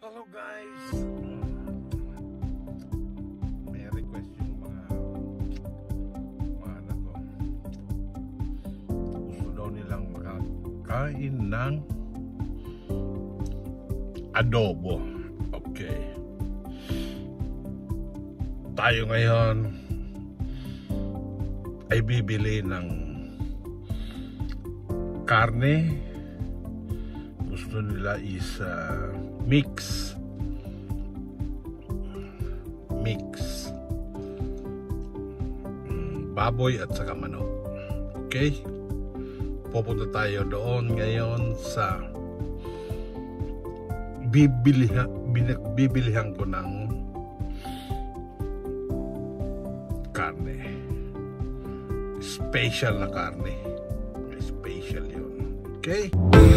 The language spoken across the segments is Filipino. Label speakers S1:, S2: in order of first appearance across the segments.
S1: Hello guys! May request yung mga anak ko. Gusto daw nilang makakain ng adobo. Okay. Tayo ngayon ay bibili ng karne. Gusto nila is mix baboy at saka manok. Okay, pupunta tayo doon ngayon sa bibilihan ko ng karne, special na karne, special yun. Okay.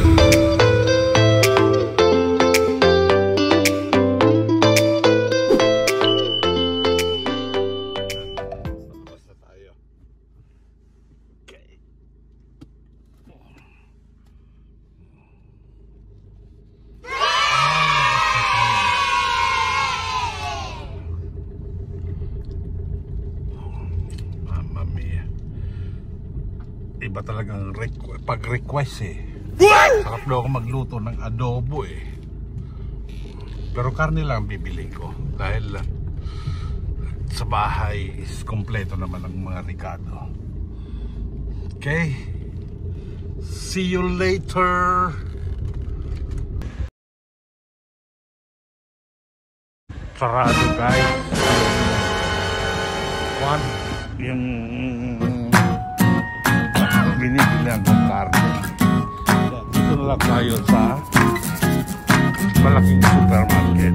S1: Iba talagang pag-request eh. Sarap daw ako magluto ng adobo eh. Pero karne lang bibili ko dahil sa bahay is kompleto naman ang mga ricado. Okay, see you later. Sarado guys. One, yung binibilihan ng karne. Dito na lang tayo sa malaking supermarket.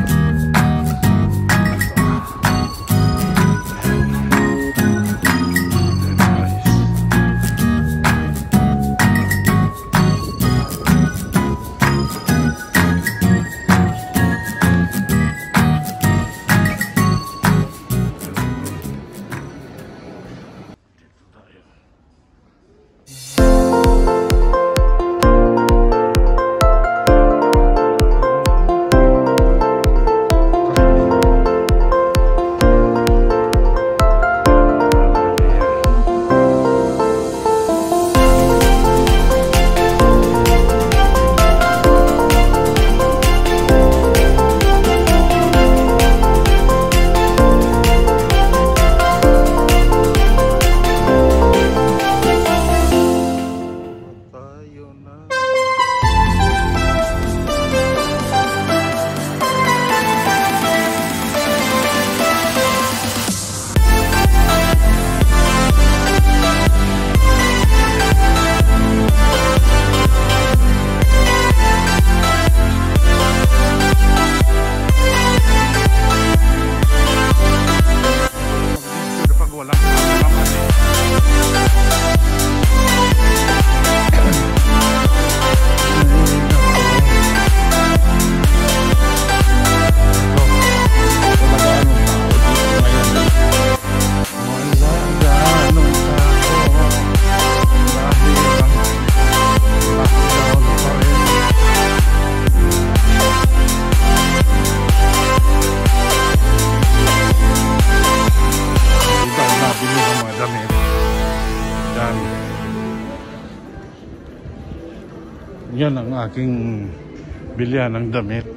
S1: Yan ang aking bilihan ng damit.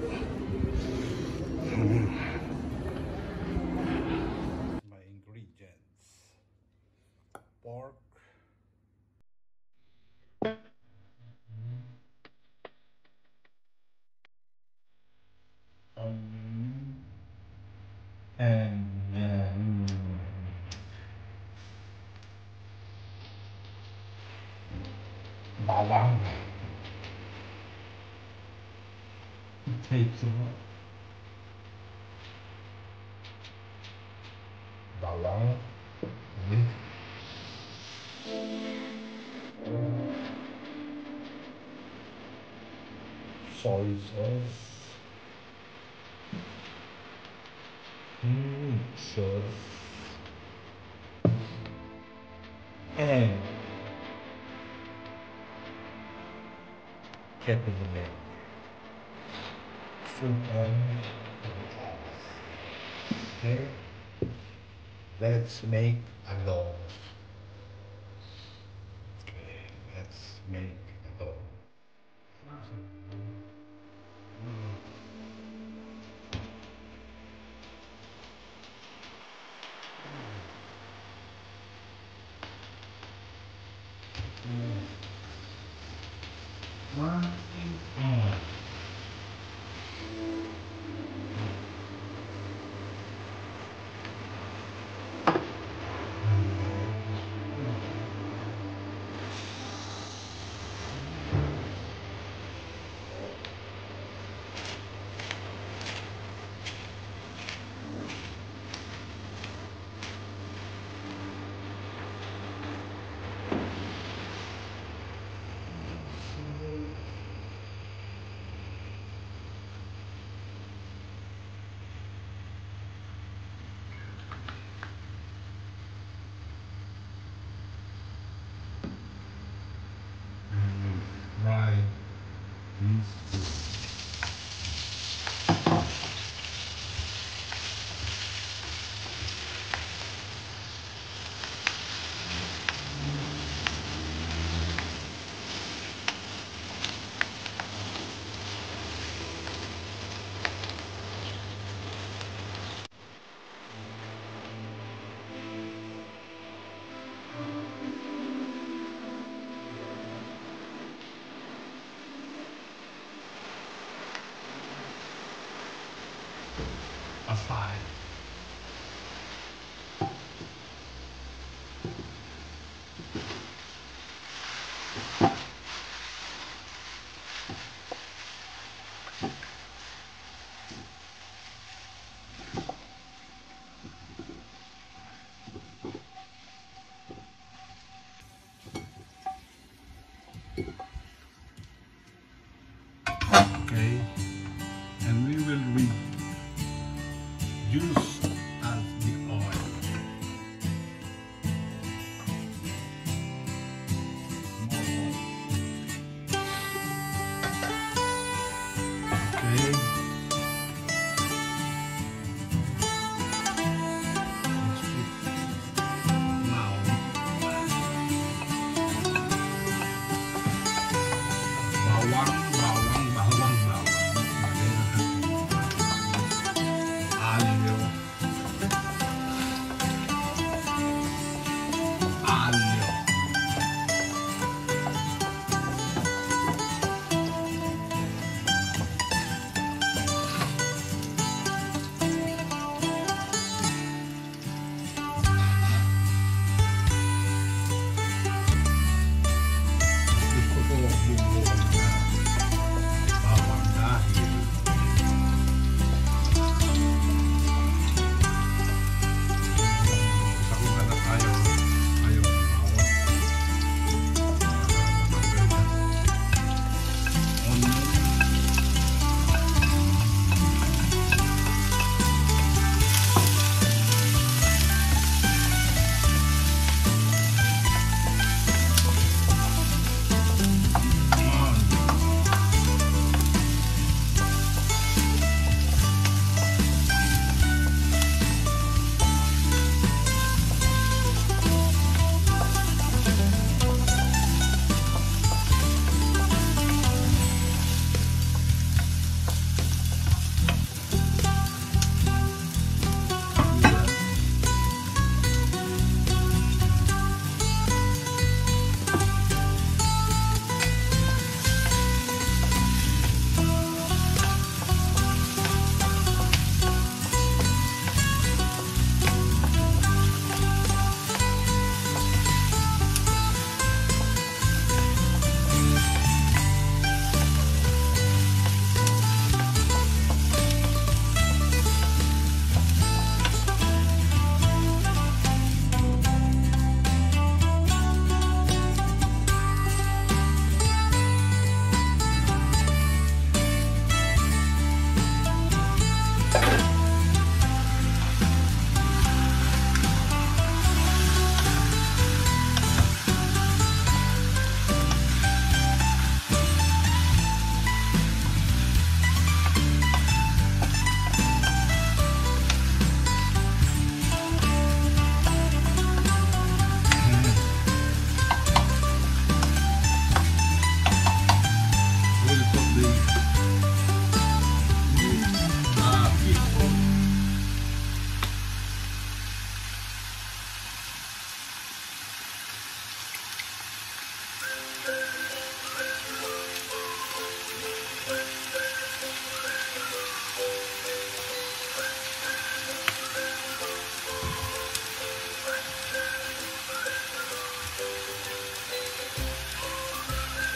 S1: My ingredients: pork, and bawang, potato, bawang, soy sauce, sauce, and peppermint. put on and off. Okay? Let's make a dough. Okay, let's make a dough. One, right. A 5. Okay, and we will reduce as the oil. Okay. Bawang. Ayo.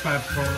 S1: pepper,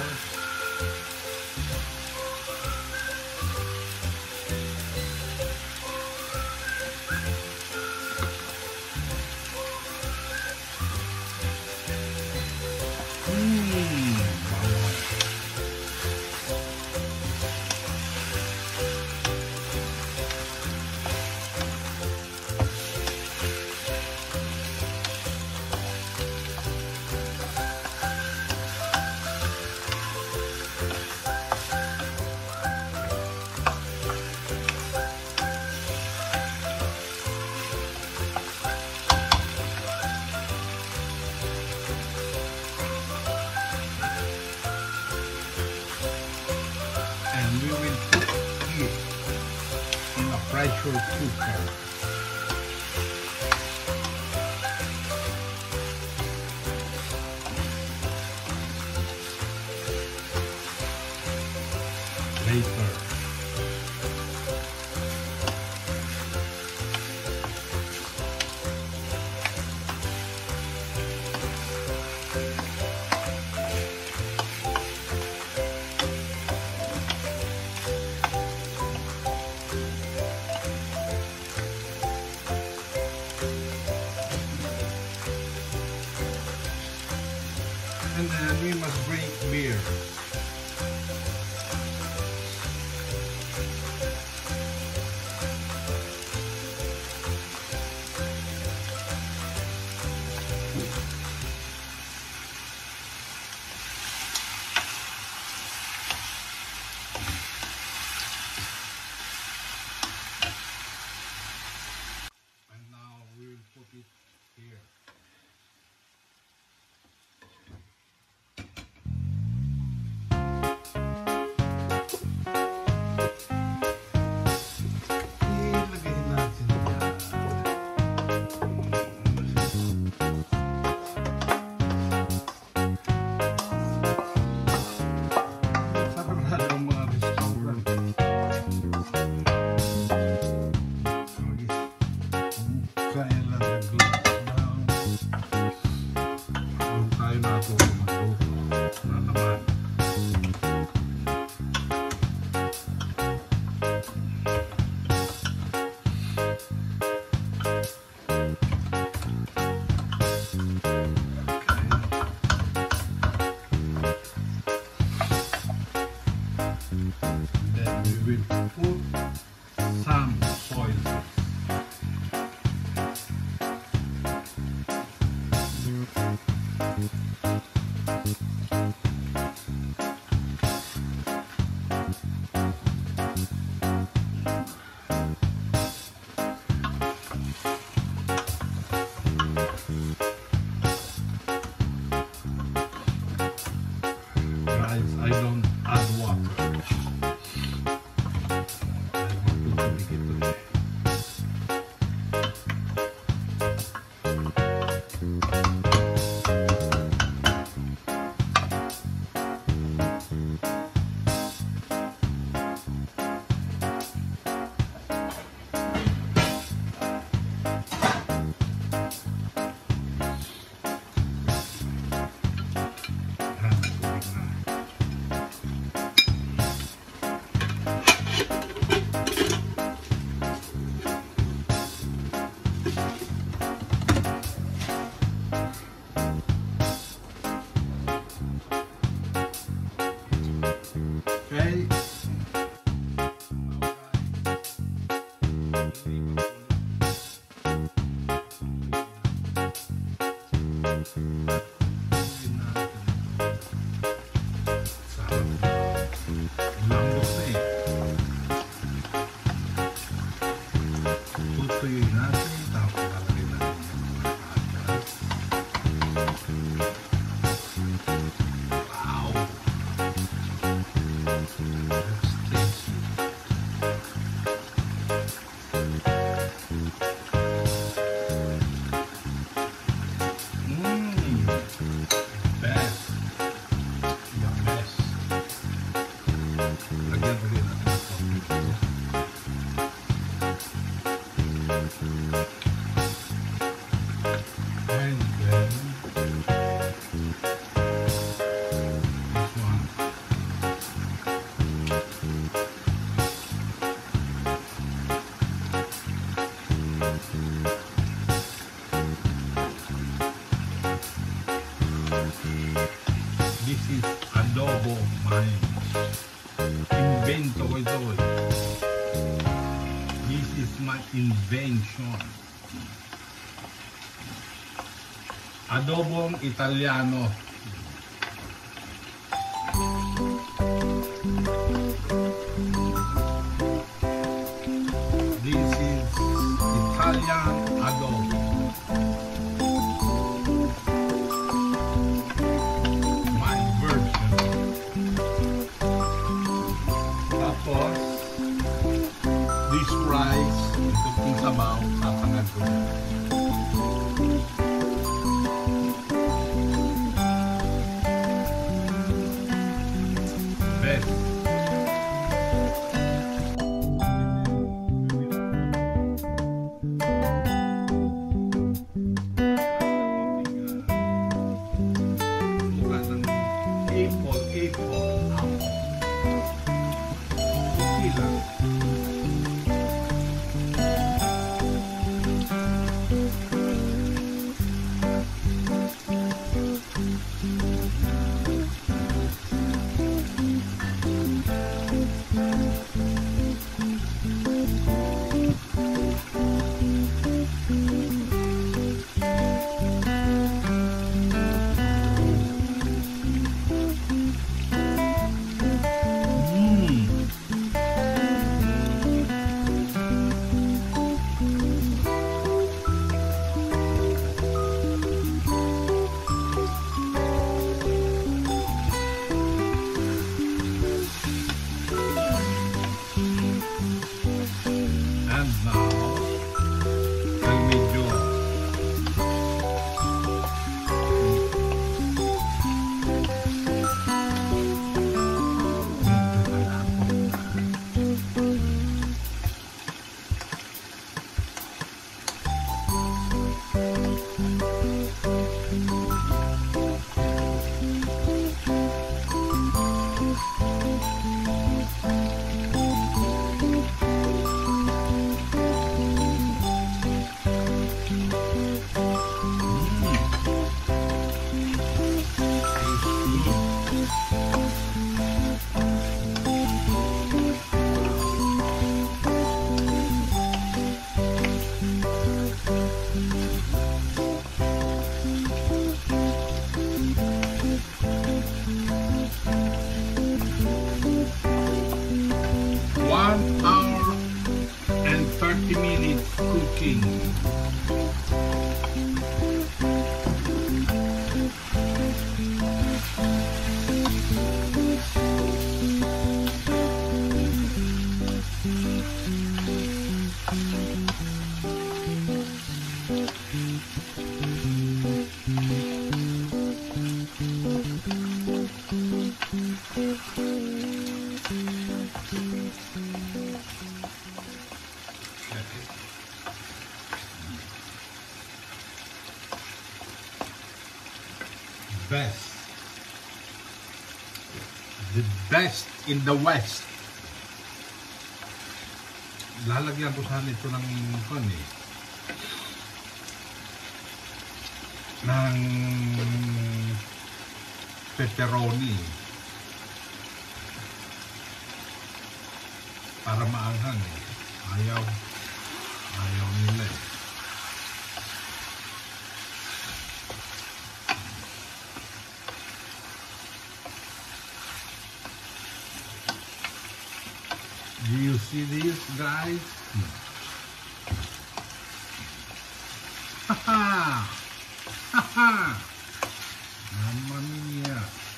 S1: and we will put it in a pressure cooker. Later. And then we must drink beer. And now we will put it here. Then we will put some soy sauce. Guys, I don't add water. I want to make it today. invention. Adobong Italiano. This is Italian adobo. My version. Tapos, this rice, ito yung sabaw, tatangad ko na. Best. Best. The best in the West. Lalagyan ko sana ito ng ng pepperoni para maanghang eh. Ayaw nila eh. Do you see this, guys? Haha! Haha! Mamma mia!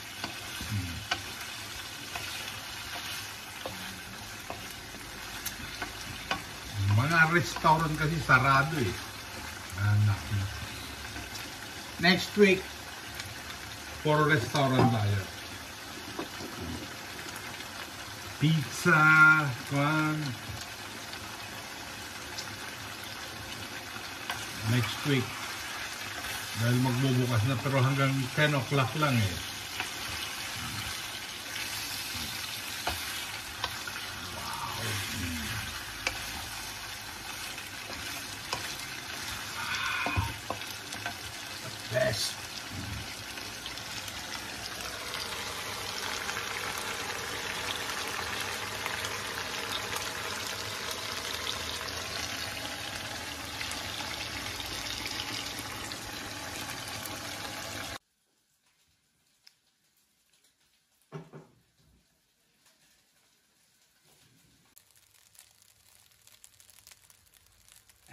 S1: Mga restaurant kasi sarado eh. Anak na. Next week, for restaurant tayo. Pizza, kwan. Next week. Dahil magbubukas na pero hanggang 10 o'clock lang eh. Wow. The best.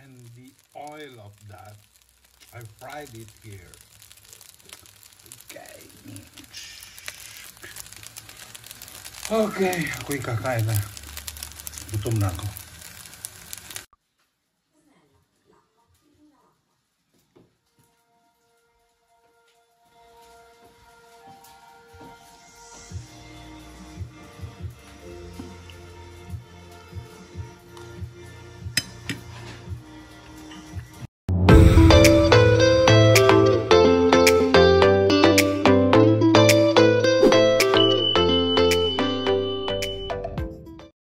S1: And the oil of that, I fried it here. Okay. Okay, ako'y kakain na. Gutom na ako.